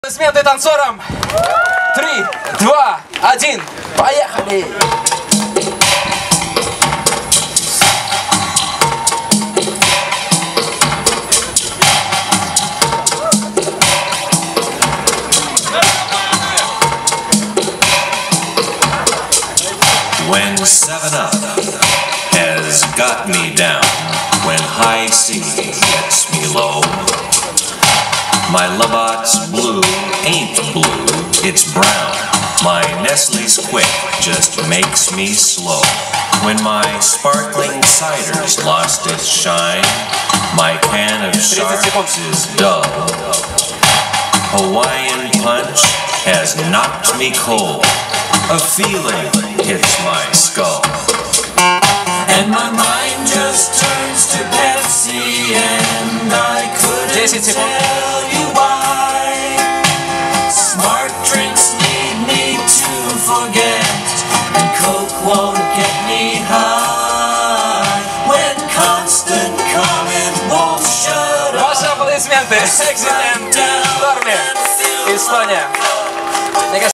Аплодисменты танцорам. 3, 2, 1, поехали! When 7-Up has got me down, when high C gets me low, my Labatt's blue ain't blue, it's brown. My Nestle's quick just makes me slow. When my sparkling cider's lost its shine, my can of Sharks is dull. Hawaiian Punch has knocked me cold. A feeling hits my skull, and my mind just turns to Pepsi, and I couldn't tell you why. Smart drinks lead me to forget, and Coke won't get me high. When constant comment won't shut up. Ваши аплодисменты. Exit and Dorme. Испания.